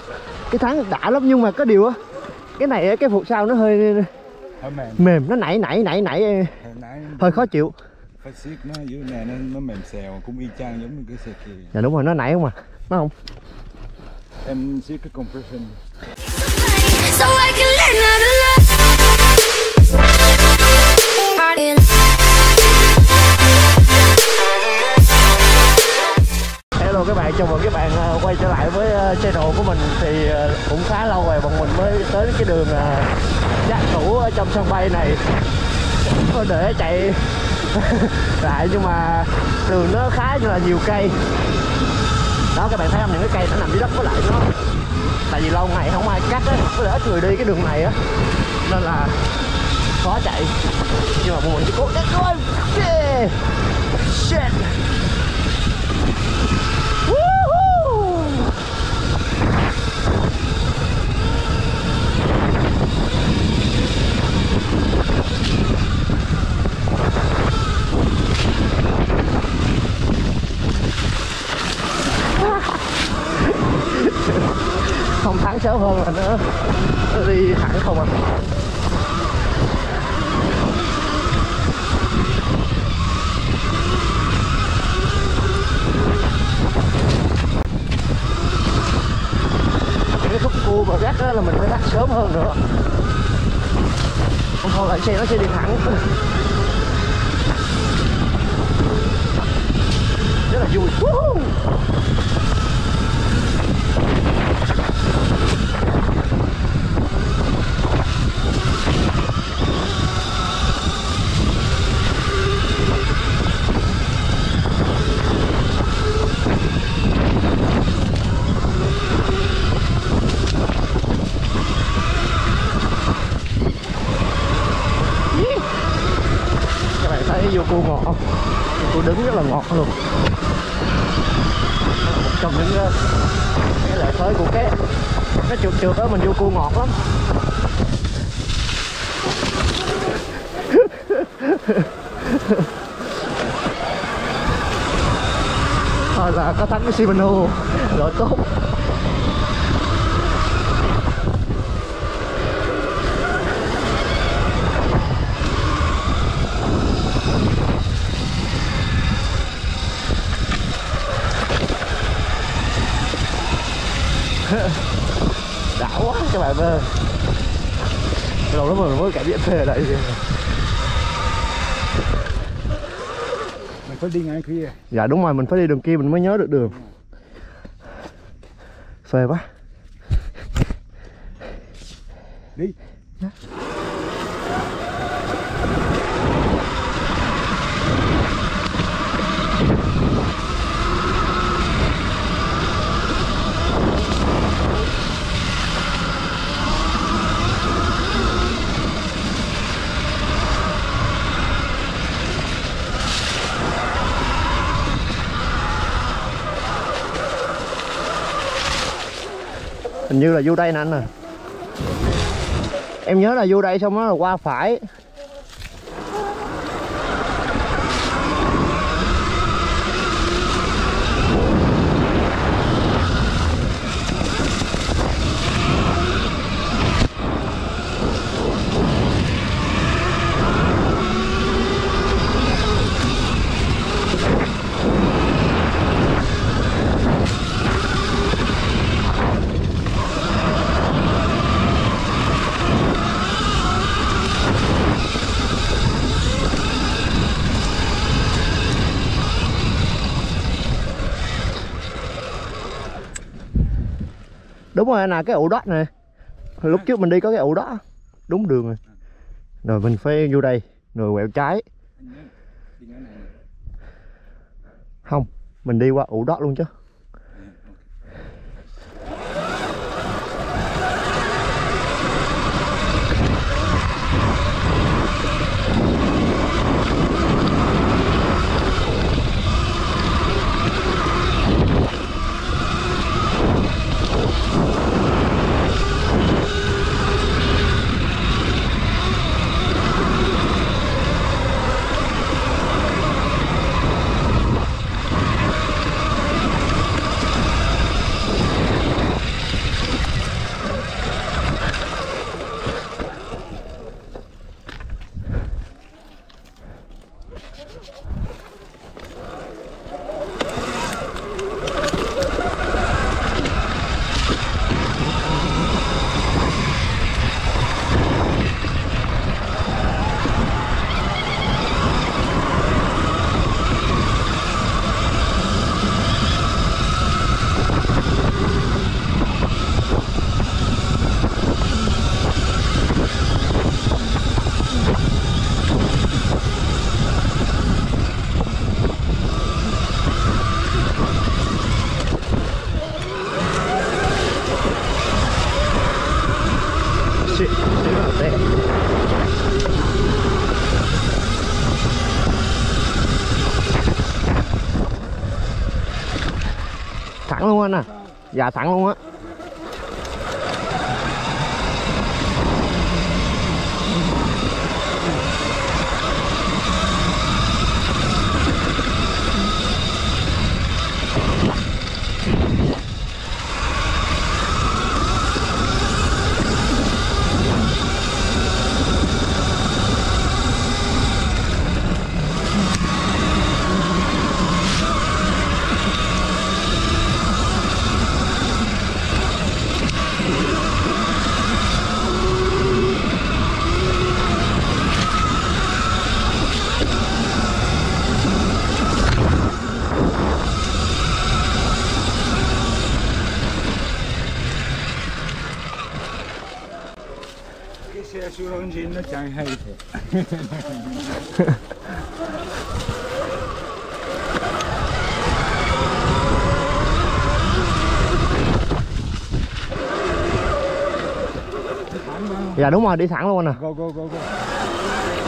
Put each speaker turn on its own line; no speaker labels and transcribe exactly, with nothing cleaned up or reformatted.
Cái thắng đã lắm nhưng mà có điều á, cái này cái phục sau nó hơi
mềm.
mềm, nó nảy nảy nảy nảy hơi khó chịu.
Phải siết nó dưới này nó, nó mềm xèo, cũng y chang giống như cái xe kia.
Dạ đúng rồi, nó nảy không à, nó không.
Em siết cái compression.
So I can learn how to love.
Hello các bạn, chào mừng các bạn quay trở lại với channel của mình. Thì cũng khá lâu rồi bọn mình mới tới cái đường Trác Cũ ở trong sân bay này để chạy lại, nhưng mà đường nó khá là nhiều cây đó, các bạn thấy không, những cái cây nó nằm dưới đất, với lại nó tại vì lâu ngày không ai cắt á, có lẽ ít người đi cái đường này á nên là khó chạy, nhưng mà bọn mình chỉ cố gắng thôi. Yeah. Shit. Không thắng sớm hơn là nó, nó đi thẳng không à. Cái khúc cua và gắt đó là mình phải bắt sớm hơn nữa, không thôi là xe nó sẽ đi thẳng. Rất là vui. Woohoo! Vô cua ngọt không? Cua đứng rất là ngọt luôn. Một trong những cái lợi thế của cái cái trượt trượt đó, mình vô cua ngọt lắm. Thôi là có thắng cái Shimano rồi tốt. Đã quá các bạn ơi, lâu lắm rồi mới cảm giác phê ở đây.
Mình phải đi ngay kia.
Dạ đúng rồi, mình phải đi đường kia mình mới nhớ được đường. Phê quá.
Đi.
Yeah. Hình như là vô đây nè anh nè. Em nhớ là vô đây xong đó là qua phải. Đúng rồi nè, cái ụ đó nè. Lúc trước mình đi có cái ụ đó. Đúng đường rồi. Rồi mình phải vô đây, rồi quẹo trái. Không, mình đi qua ụ đó luôn chứ. Xí, xí vào tệ. Thẳng luôn anh à? Dạ thẳng luôn á.
Cái xe xuống engine nó chạy hay thiệt.
Dạ đúng rồi, đi thẳng luôn nè.
Go go go go.